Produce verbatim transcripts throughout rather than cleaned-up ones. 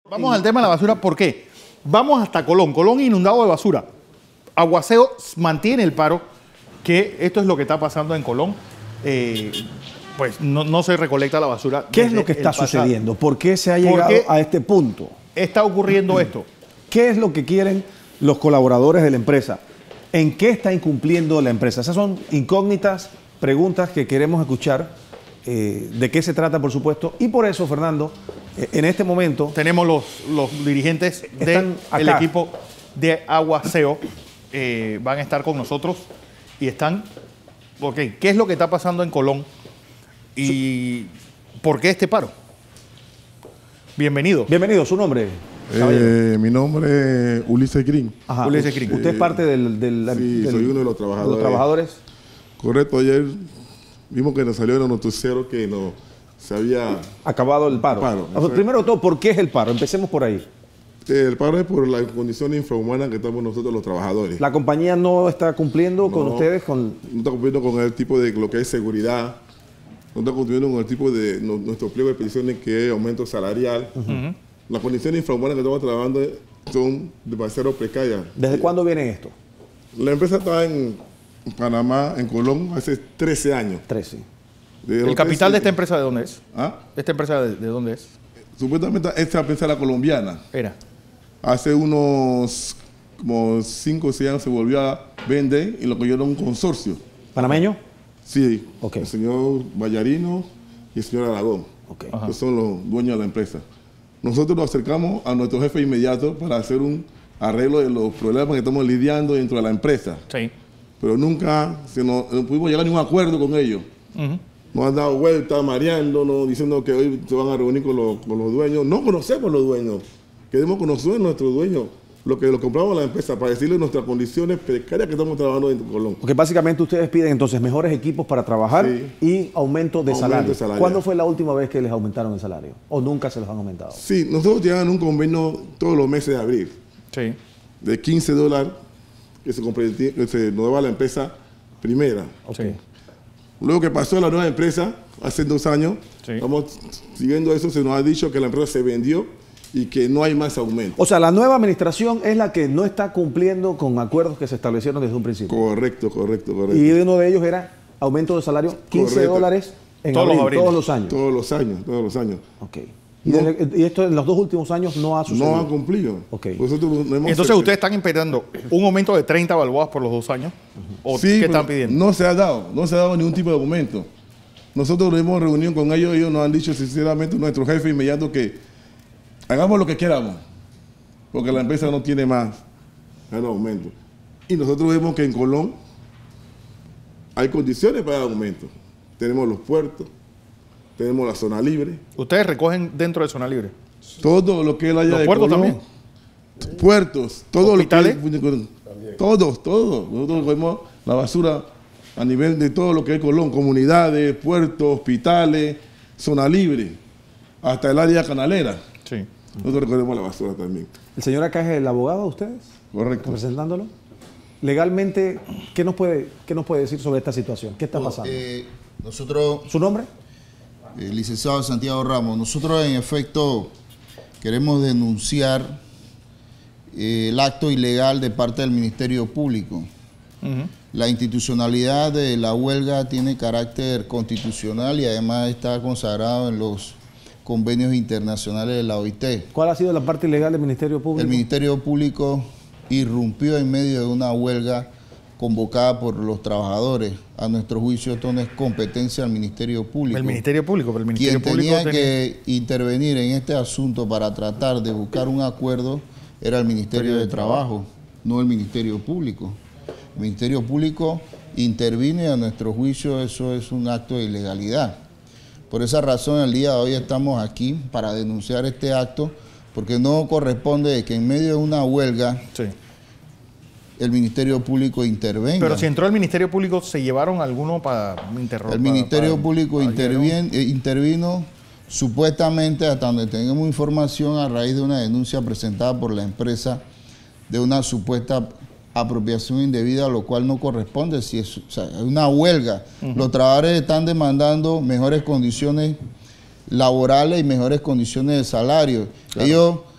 Vamos al tema de la basura, ¿por qué? Vamos hasta Colón, Colón inundado de basura. Aguaceo mantiene el paro, que esto es lo que está pasando en Colón. Eh, pues no, no se recolecta la basura. ¿Qué es lo que está sucediendo? ¿Por qué se ha llegado a este punto? Está ocurriendo esto. ¿Qué es lo que quieren los colaboradores de la empresa? ¿En qué está incumpliendo la empresa? Esas son incógnitas, preguntas que queremos escuchar. Eh, ¿De qué se trata, por supuesto? Y por eso, Fernando, eh, en este momento... Tenemos los, los dirigentes del equipo de Aguaceo. Eh, van a estar con nosotros y están... Ok, ¿qué es lo que está pasando en Colón? ¿Y por qué este paro? Bienvenido. Bienvenido, ¿su nombre? Eh, mi nombre es Ulises Green. Ajá. Ulises Green. ¿Usted es parte del, del, sí, del, soy uno de los trabajadores. De los trabajadores? Correcto, ayer vimos que nos salió en los noticieros que no, se había... acabado el paro. paro. Ver, primero de todo, ¿por qué es el paro? Empecemos por ahí. El paro es por las condiciones infrahumanas que estamos nosotros los trabajadores. ¿La compañía no está cumpliendo no, con ustedes? Con... No está cumpliendo con el tipo de lo que es seguridad, no está cumpliendo con el tipo de no, nuestro pliego de peticiones que es aumento salarial. Uh-huh. Las condiciones infrahumanas que estamos trabajando son demasiado precarias. ¿Desde eh, cuándo viene esto? La empresa está en Panamá, en Colón, hace trece años. trece. ¿El capital de esta empresa de dónde es? ¿Ah? ¿Esta empresa de, de dónde es? Supuestamente esta empresa era colombiana. Era. Hace unos como cinco o seis años se volvió a vender y lo cogieron un consorcio. ¿Panameño? Sí. Okay. El señor Vallarino y el señor Aragón. Okay. Que son los dueños de la empresa. Nosotros nos acercamos a nuestro jefe inmediato para hacer un arreglo de los problemas que estamos lidiando dentro de la empresa. Sí. Pero nunca se nos, no pudimos llegar a ningún acuerdo con ellos. Uh-huh. Nos han dado vueltas, mareándonos, diciendo que hoy se van a reunir con los, con los dueños. No conocemos los dueños. Queremos conocer a nuestros dueños, lo que lo compramos a la empresa, para decirles nuestras condiciones precarias que estamos trabajando en Colón. Porque básicamente ustedes piden entonces mejores equipos para trabajar sí. y aumento de salario. ¿Cuándo fue la última vez que les aumentaron el salario? ¿O nunca se los han aumentado? Sí, nosotros llegamos un convenio todos los meses de abril. Sí. De quince dólares que se, que se nos daba la empresa primera. Okay. Luego que pasó la nueva empresa, hace dos años, sí. Estamos siguiendo eso, se nos ha dicho que la empresa se vendió y que no hay más aumento. O sea, la nueva administración es la que no está cumpliendo con acuerdos que se establecieron desde un principio. Correcto, correcto, correcto. Y uno de ellos era aumento de salario quince dólares en todos, abril, los todos los años. Todos los años, todos los años. Okay. ¿Y, no, desde, y esto en los dos últimos años no ha sucedido? No han cumplido. Okay. Nosotros hemos Entonces hecho. Ustedes están esperando un aumento de treinta balboas por los dos años. ¿O sí, qué están pidiendo? No se ha dado, no se ha dado ningún tipo de aumento. Nosotros nos hemos reunido con ellos, ellos nos han dicho sinceramente, nuestro jefe inmediato, que hagamos lo que queramos, porque la empresa no tiene más aumento. Y nosotros vemos que en Colón hay condiciones para el aumento. Tenemos los puertos, tenemos la zona libre. ¿Ustedes recogen dentro de zona libre? Todo lo que él haya ¿Los de puertos Colón, también? Puertos, todo ¿Hospitales? Lo que todos, todos. Nosotros recogemos la basura a nivel de todo lo que es Colón, comunidades, puertos, hospitales, zona libre, hasta el área canalera. Sí. Nosotros recogemos la basura también. ¿El señor acá es el abogado de ustedes? Correcto. ¿Representándolo? Legalmente, ¿qué nos puede, qué nos puede decir sobre esta situación? ¿Qué está pasando? Eh, nosotros, ¿Su nombre? Eh, licenciado Santiago Ramos. Nosotros, en efecto, queremos denunciar eh, el acto ilegal de parte del Ministerio Público. Uh-huh. La institucionalidad de la huelga tiene carácter constitucional y además está consagrado en los convenios internacionales de la O I T. ¿Cuál ha sido la parte ilegal del Ministerio Público? El Ministerio Público irrumpió en medio de una huelga convocada por los trabajadores. A nuestro juicio esto no es competencia del Ministerio Público. El Ministerio Público, pero el Ministerio Quien Público tenía que intervenir en este asunto para tratar de buscar un acuerdo era el Ministerio de Trabajo, no el Ministerio Público. El Ministerio Público intervino y a nuestro juicio eso es un acto de ilegalidad. Por esa razón el día de hoy estamos aquí para denunciar este acto, porque no corresponde que en medio de una huelga sí. el Ministerio Público intervenga. Pero si entró el Ministerio Público, ¿se llevaron alguno para interrogar? El Ministerio para, Público para intervien, eh, intervino supuestamente, hasta donde tenemos información, a raíz de una denuncia presentada por la empresa de una supuesta apropiación indebida, lo cual no corresponde. Si es, o sea, es una huelga. Uh-huh. Los trabajadores están demandando mejores condiciones laborales y mejores condiciones de salario. Claro. Ellos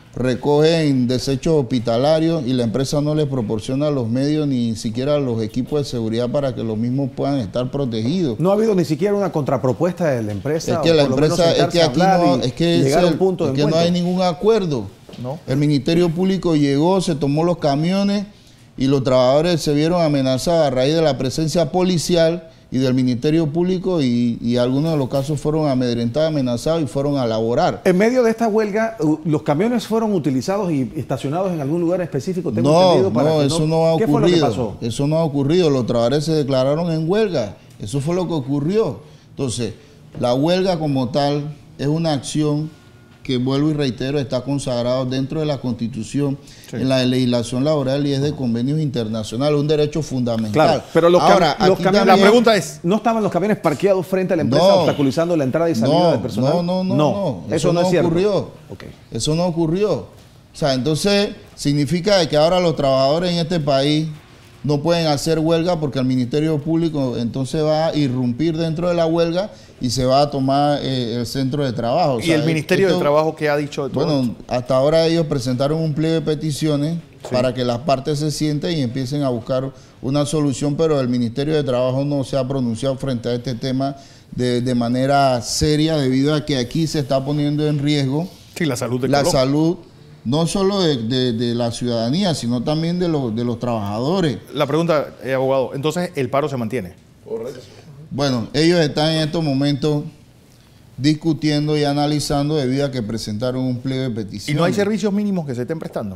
recogen desechos hospitalarios y la empresa no les proporciona los medios ni siquiera los equipos de seguridad para que los mismos puedan estar protegidos. No ha habido ni siquiera una contrapropuesta de la empresa. Es que la empresa, es que aquí no, es que, es el, punto es que no hay ningún acuerdo. ¿No? El Ministerio Público llegó, se tomó los camiones y los trabajadores se vieron amenazados a raíz de la presencia policial y del Ministerio Público y, y algunos de los casos fueron amedrentados, amenazados y fueron a laborar. En medio de esta huelga, ¿los camiones fueron utilizados y estacionados en algún lugar específico? ¿Tengo no, entendido para no, eso no, no ha ocurrido. ¿Qué fue lo que pasó? Eso no ha ocurrido. Los trabajadores se declararon en huelga. Eso fue lo que ocurrió. Entonces, la huelga como tal es una acción que, vuelvo y reitero, está consagrado dentro de la Constitución, sí, en la legislación laboral y es de convenios internacionales, un derecho fundamental. Claro, pero los, Ahora, los camiones, también, la pregunta es, ¿no estaban los camiones parqueados frente a la empresa no, obstaculizando la entrada y salida no, del personal? No, no, no, no, no. Eso, eso no, no es ocurrió. Okay. Eso no ocurrió. O sea, entonces significa que ahora los trabajadores en este país no pueden hacer huelga porque el Ministerio Público entonces va a irrumpir dentro de la huelga y se va a tomar eh, el centro de trabajo. O ¿Y sea, el Ministerio esto, de Trabajo qué ha dicho de todo Bueno, esto? Hasta ahora ellos presentaron un pliego de peticiones, sí, para que las partes se sienten y empiecen a buscar una solución, pero el Ministerio de Trabajo no se ha pronunciado frente a este tema de, de manera seria debido a que aquí se está poniendo en riesgo, sí, la salud de la Colón. salud no solo de, de, de la ciudadanía, sino también de los, de los trabajadores. La pregunta, eh, abogado, entonces el paro se mantiene. Correcto. Bueno, ellos están en estos momentos discutiendo y analizando debido a que presentaron un pliego de petición. ¿Y no hay servicios mínimos que se estén prestando?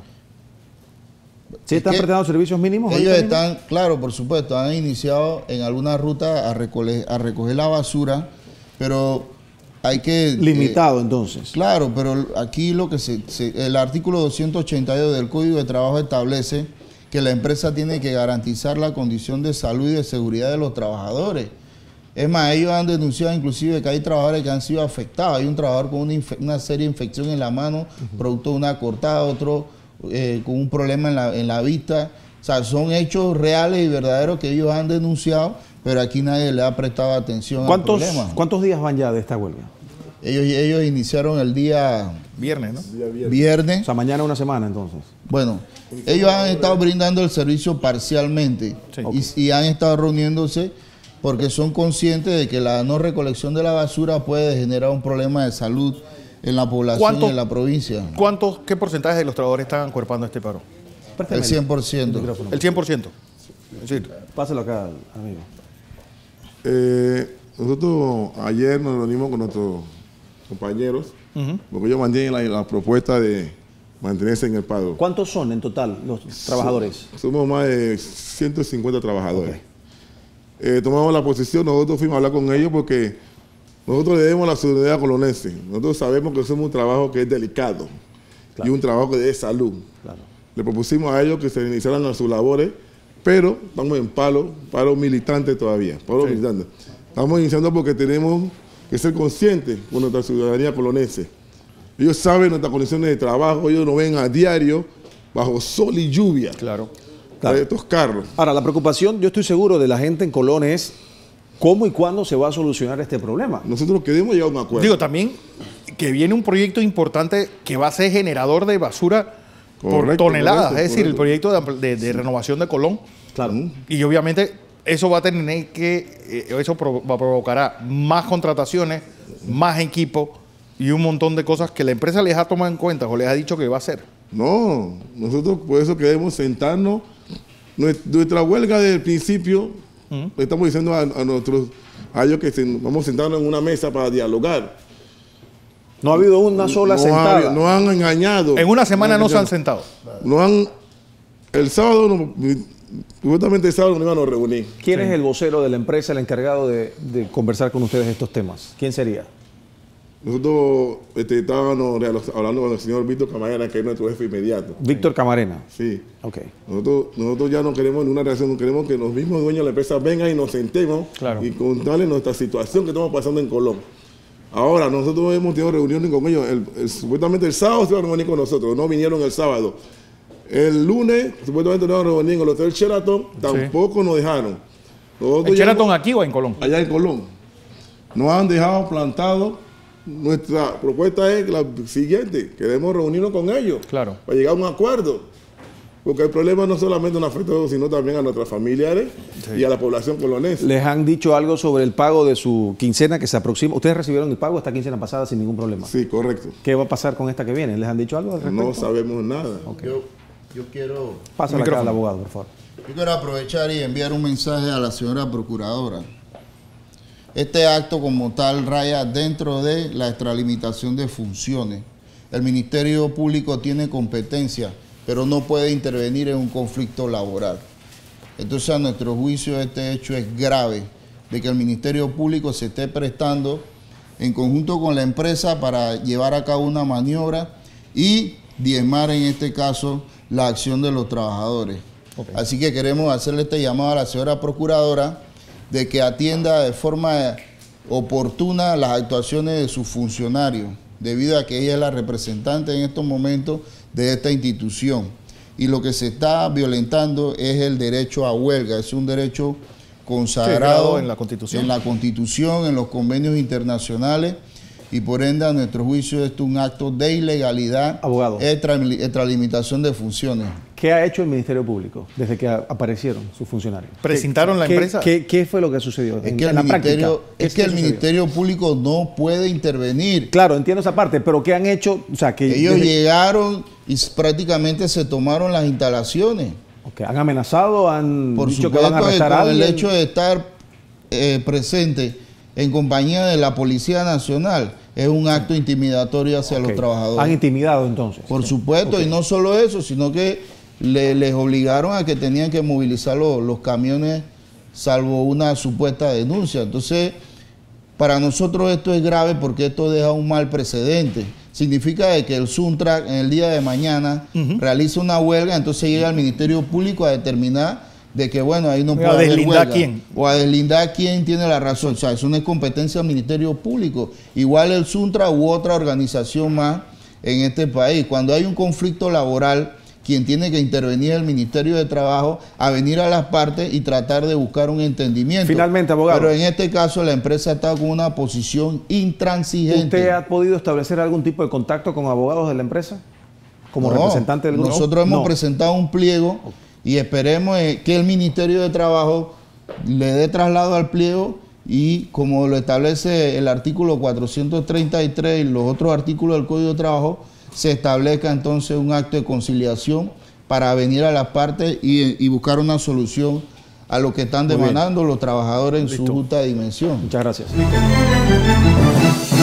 ¿Sí están prestando servicios mínimos? Ellos están, mismo? Claro, por supuesto, han iniciado en alguna ruta a recoger, a recoger la basura, pero hay que... Limitado, eh, entonces. Claro, pero aquí lo que se, se... El artículo doscientos ochenta y dos del Código de Trabajo establece que la empresa tiene que garantizar la condición de salud y de seguridad de los trabajadores. Es más, ellos han denunciado inclusive que hay trabajadores que han sido afectados. Hay un trabajador con una, una seria infección en la mano, uh-huh, producto de una cortada, otro eh, con un problema en la, en la vista. O sea, son hechos reales y verdaderos que ellos han denunciado, pero aquí nadie le ha prestado atención al problema. ¿Cuántos días van ya de esta huelga? Ellos, ellos iniciaron el día... Viernes, ¿no? Día viernes. viernes. O sea, mañana una semana, entonces. Bueno, ellos han estado brindando el servicio parcialmente, sí, y, okay, y han estado reuniéndose porque son conscientes de que la no recolección de la basura puede generar un problema de salud en la población y en la provincia. ¿Cuántos, qué porcentaje de los trabajadores están acuerpando este paro? El cien por ciento. El cien por ciento. Sí. Pásalo acá, amigo. Eh, nosotros ayer nos reunimos con nuestros compañeros, uh-huh, porque ellos mantienen la, la propuesta de mantenerse en el paro. ¿Cuántos son en total los trabajadores? Somos más de ciento cincuenta trabajadores. Okay. Eh, tomamos la posición, nosotros fuimos a hablar con ellos porque nosotros le debemos la ciudadanía colonense. Nosotros sabemos que somos un trabajo que es delicado, claro, y un trabajo de salud. Claro. Le propusimos a ellos que se iniciaran a sus labores, pero estamos en paro, paro militante todavía, paro, sí, militante. Estamos iniciando porque tenemos que ser conscientes con nuestra ciudadanía colonense. Ellos saben nuestras condiciones de trabajo, ellos nos ven a diario bajo sol y lluvia. Claro. Claro. Estos carros. Ahora, la preocupación, yo estoy seguro, de la gente en Colón es cómo y cuándo se va a solucionar este problema. Nosotros queremos llegar a un acuerdo. Digo, también que viene un proyecto importante que va a ser generador de basura, correcto, por toneladas, correcto, es decir, correcto, el proyecto de, de, de renovación de Colón. Claro. Y obviamente eso va a tener que, eso provocará más contrataciones, más equipo y un montón de cosas que la empresa les ha tomado en cuenta o les ha dicho que va a hacer. No, nosotros por eso queremos sentarnos. Nuestra huelga desde el principio, uh-huh, le estamos diciendo a, a nuestros, a ellos que se, vamos a sentarnos en una mesa para dialogar. No ha habido una sola no sentada. Ha, no han engañado. En una semana no, no se han sentado. No han, el sábado, no, supuestamente el sábado nos iban a reunir. ¿Quién sí. es el vocero de la empresa, el encargado de, de conversar con ustedes estos temas? ¿Quién sería? Nosotros este, estábamos hablando con el señor Víctor Camarena, que es nuestro jefe inmediato. Víctor Camarena. Sí. Ok. Nosotros, nosotros ya no queremos ninguna reacción, no queremos que los mismos dueños de la empresa vengan y nos sentemos, claro, y contarles nuestra situación que estamos pasando en Colón. Ahora, nosotros hemos tenido reuniones con ellos. El, el, supuestamente el sábado se van a reunir con nosotros, no vinieron el sábado. El lunes, supuestamente nos van a reunir en el Hotel Sheraton, tampoco sí. nos dejaron. Nosotros ¿El Sheraton aquí o en Colón? Allá en Colón. Nos han dejado plantados nuestra propuesta es la siguiente, queremos reunirnos con ellos claro. para llegar a un acuerdo, porque el problema no solamente nos afecta a nosotros, sino también a nuestros familiares sí. y a la población colonesa. ¿Les han dicho algo sobre el pago de su quincena que se aproxima? ¿Ustedes recibieron el pago esta quincena pasada sin ningún problema? Sí, correcto. ¿Qué va a pasar con esta que viene? ¿Les han dicho algo al respecto? No sabemos nada. Okay. Yo, yo quiero... Pásale acá al abogado, por favor. Yo quiero aprovechar y enviar un mensaje a la señora procuradora. Este acto como tal raya dentro de la extralimitación de funciones. El Ministerio Público tiene competencia, pero no puede intervenir en un conflicto laboral. Entonces, a nuestro juicio, este hecho es grave, de que el Ministerio Público se esté prestando en conjunto con la empresa para llevar a cabo una maniobra y diezmar, en este caso, la acción de los trabajadores. Okay. Así que queremos hacerle este llamado a la señora procuradora de que atienda de forma oportuna las actuaciones de sus funcionarios, debido a que ella es la representante en estos momentos de esta institución. Y lo que se está violentando es el derecho a huelga, es un derecho consagrado en la Constitución, en la Constitución, en los convenios internacionales, y por ende, a nuestro juicio, esto es un acto de ilegalidad, abogado, extralimitación de funciones. ¿Qué ha hecho el Ministerio Público desde que aparecieron sus funcionarios? ¿Presentaron la ¿Qué, empresa? ¿qué, qué fue lo que sucedió? Es en, que en el, la ministerio, práctica, es que el Ministerio Público no puede intervenir. Claro, entiendo esa parte, pero ¿qué han hecho? O sea, que ellos desde... llegaron y prácticamente se tomaron las instalaciones. Okay. ¿Han amenazado? ¿Han Por dicho supuesto, que van a arrestar con a alguien? El hecho de estar eh, presente en compañía de la Policía Nacional es un acto intimidatorio hacia okay. los trabajadores. ¿Han intimidado entonces? Por sí. supuesto, okay. y no solo eso, sino que le, les obligaron a que tenían que movilizar los, los camiones salvo una supuesta denuncia. Entonces, para nosotros esto es grave porque esto deja un mal precedente. Significa de que el Suntrack en el día de mañana uh-huh. realiza una huelga, entonces llega al Ministerio Público a determinar de que, bueno, ahí no puede haber huelga. ¿A deslindar quién? O a deslindar quién tiene la razón. O sea, eso no es competencia del Ministerio Público. Igual el Suntrack u otra organización más en este país. Cuando hay un conflicto laboral, quien tiene que intervenir es el Ministerio de Trabajo a venir a las partes y tratar de buscar un entendimiento. Finalmente, abogado. Pero en este caso la empresa está con una posición intransigente. ¿Usted ha podido establecer algún tipo de contacto con abogados de la empresa? Como no, representante del grupo. Nosotros hemos no. presentado un pliego y esperemos que el Ministerio de Trabajo le dé traslado al pliego y, como lo establece el artículo cuatrocientos treinta y tres y los otros artículos del Código de Trabajo, se establezca entonces un acto de conciliación para venir a las partes y, y buscar una solución a lo que están demandando los trabajadores en Listo. su justa dimensión. Muchas gracias.